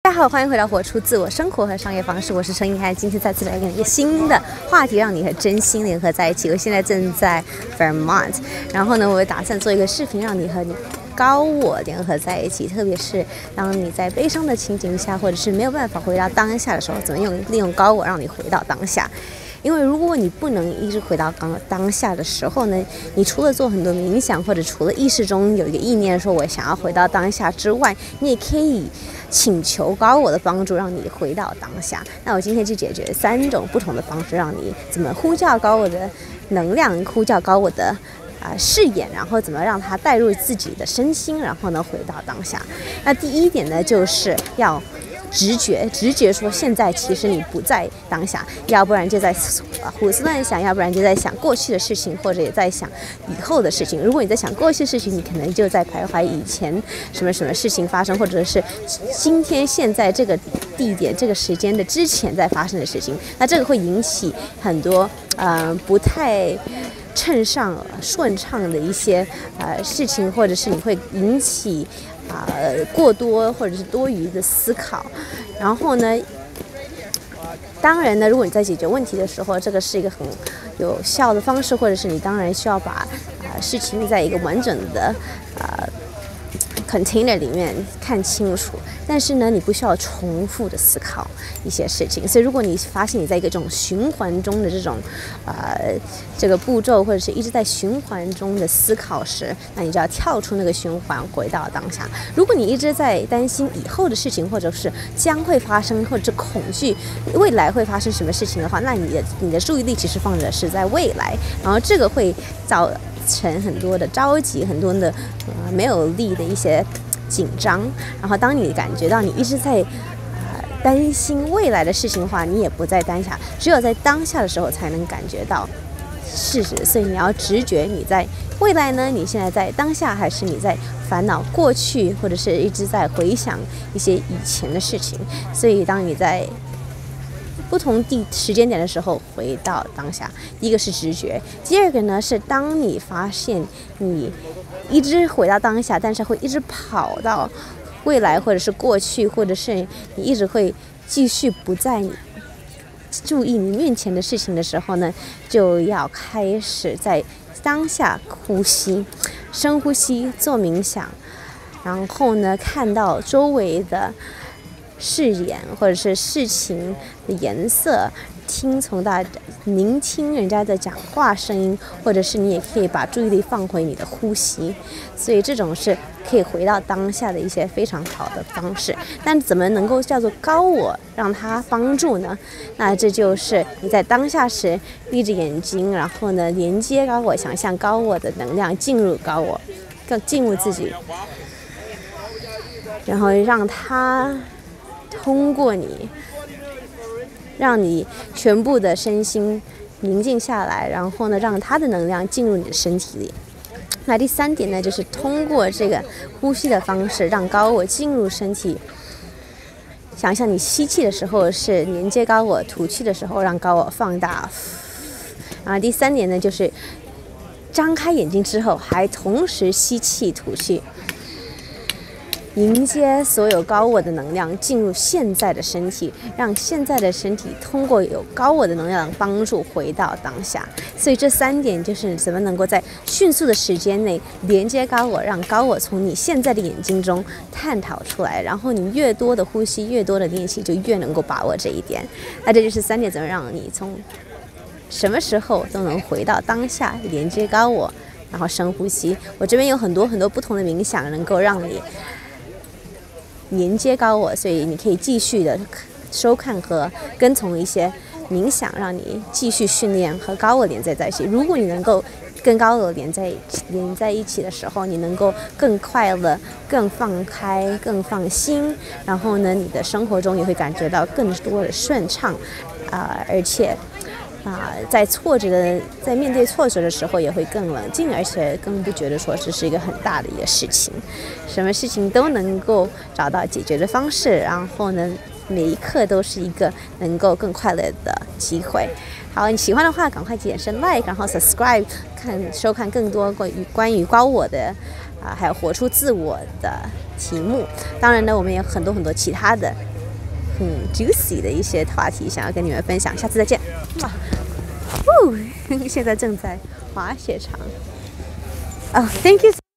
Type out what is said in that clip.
大家好，欢迎回到活出自我生活和商业方式，我是陈怡涵，今天再次来跟一个新的话题，让你和真心联合在一起。我现在正在 Vermont， 然后呢，我打算做一个视频，让你和你高我联合在一起，特别是当你在悲伤的情景下，或者是没有办法回到当下的时候，怎么利用高我让你回到当下。因为如果你不能一直回到当下的时候呢，你除了做很多冥想，或者除了意识中有一个意念说我想要回到当下之外，你也可以请求高我的帮助，让你回到当下。那我今天就解决3种不同的方式，让你怎么呼叫高我的能量，呼叫高我的视野，然后怎么让它带入自己的身心，然后呢回到当下。那第一点呢，就是要直觉说现在其实你不在当下，要不然就在胡思乱想，要不然就在想过去的事情，或者也在想以后的事情。如果你在想过去的事情，你可能就在徘徊以前什么事情发生，或者是今天现在这个地点这个时间的之前在发生的事情。那这个会引起很多不太顺畅的一些事情，或者是你会引起过多或者是多余的思考。然后呢，当然呢，如果你在解决问题的时候，这个是一个很有效的方式，或者是你当然需要把事情在一个完整的container 里面看清楚，但是呢，你不需要重复的思考一些事情。所以，如果你发现你在一个这种循环中的这个步骤，或者是一直在循环中的思考时，那你就要跳出那个循环，回到当下。如果你一直在担心以后的事情，或者是将会发生，或者是恐惧未来会发生什么事情的话，那你的注意力其实放的是在未来，然后这个会造成很多的着急，很多的没有力的一些紧张。然后当你感觉到你一直在担心未来的事情的话，你也不在当下，只有在当下的时候才能感觉到事实。所以你要直觉你在未来呢，你现在在当下，还是你在烦恼过去，或者是一直在回想一些以前的事情。所以当你在不同时间点的时候回到当下，第一个是直觉，第二个呢是当你发现你一直回到当下，但是会一直跑到未来或者是过去，或者是你一直会继续不在注意你面前的事情的时候呢，就要开始在当下呼吸，深呼吸，做冥想，然后呢看到周围的视野或者是事情的颜色，聆听人家的讲话声音，或者是你也可以把注意力放回你的呼吸。所以这种是可以回到当下的一些非常好的方式。但怎么能够叫做高我让它帮助呢？那这就是你在当下时闭着眼睛，然后呢连接高我，想象高我的能量进入高我，进入自己，然后让它通过你，让你全部的身心宁静下来，然后呢让它的能量进入你的身体里。那第3点呢，就是通过这个呼吸的方式让高我进入身体。想象你吸气的时候是连接高我，吐气的时候让高我放大。然后第3点呢，就是张开眼睛之后还同时吸气吐气，迎接所有高我的能量进入现在的身体，让现在的身体通过有高我的能量帮助回到当下。所以这3点就是怎么能够在迅速的时间内连接高我，让高我从你现在的眼睛中探讨出来。然后你越多的呼吸，越多的练习，就越能够把握这一点。那这就是3点，怎么让你从什么时候都能回到当下，连接高我，然后深呼吸。我这边有很多不同的冥想，能够让你连接高我，所以你可以继续的收看和跟从一些冥想，让你继续训练和高我连在一起。如果你能够跟高我连在一起的时候，你能够更快乐、更放开、更放心，然后呢，你的生活中也会感觉到更多的顺畅，而且在面对挫折的时候也会更冷静，而且更不觉得说这是一个很大的一个事情，什么事情都能够找到解决的方式，然后呢每一刻都是一个能够更快乐的机会。好，你喜欢的话赶快点声 like， 然后 subscribe， 收看更多关于高我的还有活出自我的题目。当然呢，我们也有很多其他的很 juicy 的一些话题想要跟你们分享，下次再见。现在正在滑雪场。Thank you.